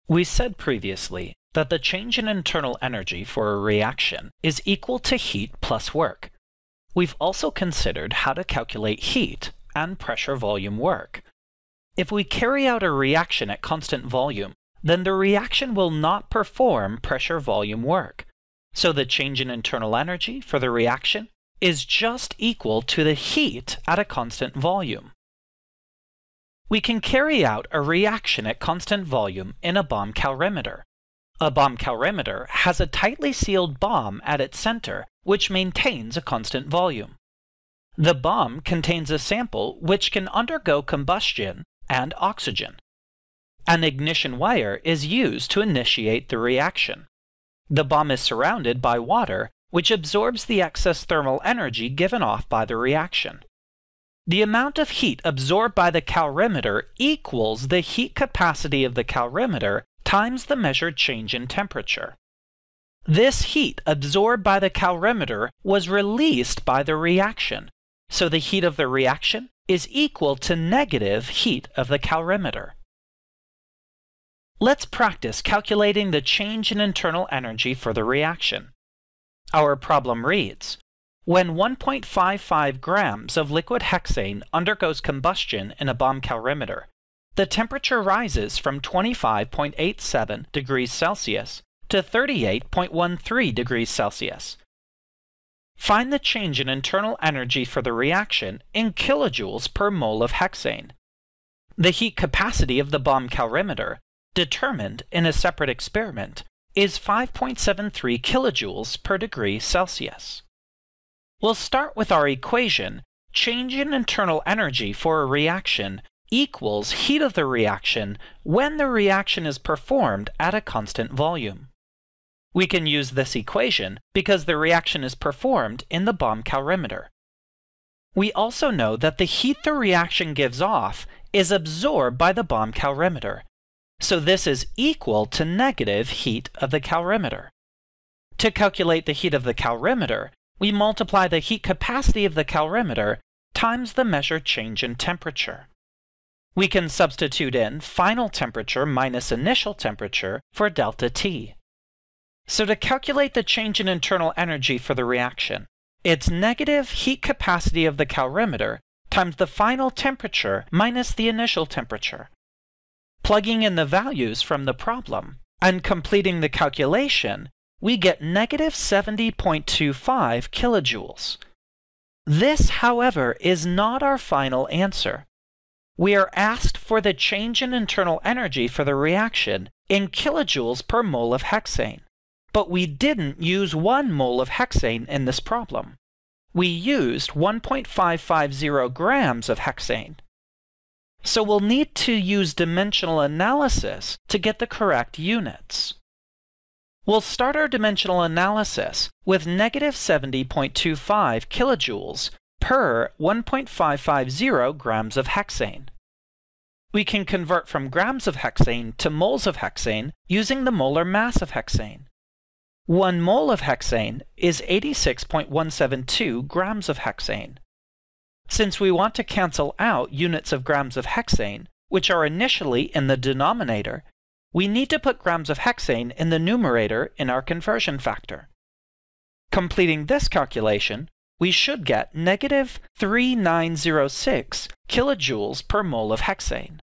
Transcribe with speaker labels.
Speaker 1: We said previously that the change in internal energy for a reaction is equal to heat plus work. We've also considered how to calculate heat and pressure volume work. If we carry out a reaction at constant volume, then the reaction will not perform pressure volume work. So the change in internal energy for the reaction is just equal to the heat at a constant volume. We can carry out a reaction at constant volume in a bomb calorimeter. A bomb calorimeter has a tightly sealed bomb at its center, which maintains a constant volume. The bomb contains a sample which can undergo combustion and oxygen. An ignition wire is used to initiate the reaction. The bomb is surrounded by water, which absorbs the excess thermal energy given off by the reaction. The amount of heat absorbed by the calorimeter equals the heat capacity of the calorimeter times the measured change in temperature. This heat absorbed by the calorimeter was released by the reaction, so the heat of the reaction is equal to negative heat of the calorimeter. Let's practice calculating the change in internal energy for the reaction. Our problem reads, when 1.55 grams of liquid hexane undergoes combustion in a bomb calorimeter, the temperature rises from 25.87 degrees Celsius to 38.13 degrees Celsius. Find the change in internal energy for the reaction in kilojoules per mole of hexane. The heat capacity of the bomb calorimeter, determined in a separate experiment, is 5.73 kilojoules per degree Celsius. We'll start with our equation. Change in internal energy for a reaction equals heat of the reaction when the reaction is performed at a constant volume. We can use this equation because the reaction is performed in the bomb calorimeter. We also know that the heat the reaction gives off is absorbed by the bomb calorimeter, so this is equal to negative heat of the calorimeter. To calculate the heat of the calorimeter, we multiply the heat capacity of the calorimeter times the measured change in temperature. We can substitute in final temperature minus initial temperature for delta T. So to calculate the change in internal energy for the reaction, it's negative heat capacity of the calorimeter times the final temperature minus the initial temperature. Plugging in the values from the problem and completing the calculation, we get negative 70.25 kilojoules. This, however, is not our final answer. We are asked for the change in internal energy for the reaction in kilojoules per mole of hexane, but we didn't use 1 mole of hexane in this problem. We used 1.550 grams of hexane. So we'll need to use dimensional analysis to get the correct units. We'll start our dimensional analysis with negative 70.25 kilojoules per 1.550 grams of hexane. We can convert from grams of hexane to moles of hexane using the molar mass of hexane. 1 mole of hexane is 86.172 grams of hexane. Since we want to cancel out units of grams of hexane, which are initially in the denominator, we need to put grams of hexane in the numerator in our conversion factor. Completing this calculation, we should get negative 3906 kilojoules per mole of hexane.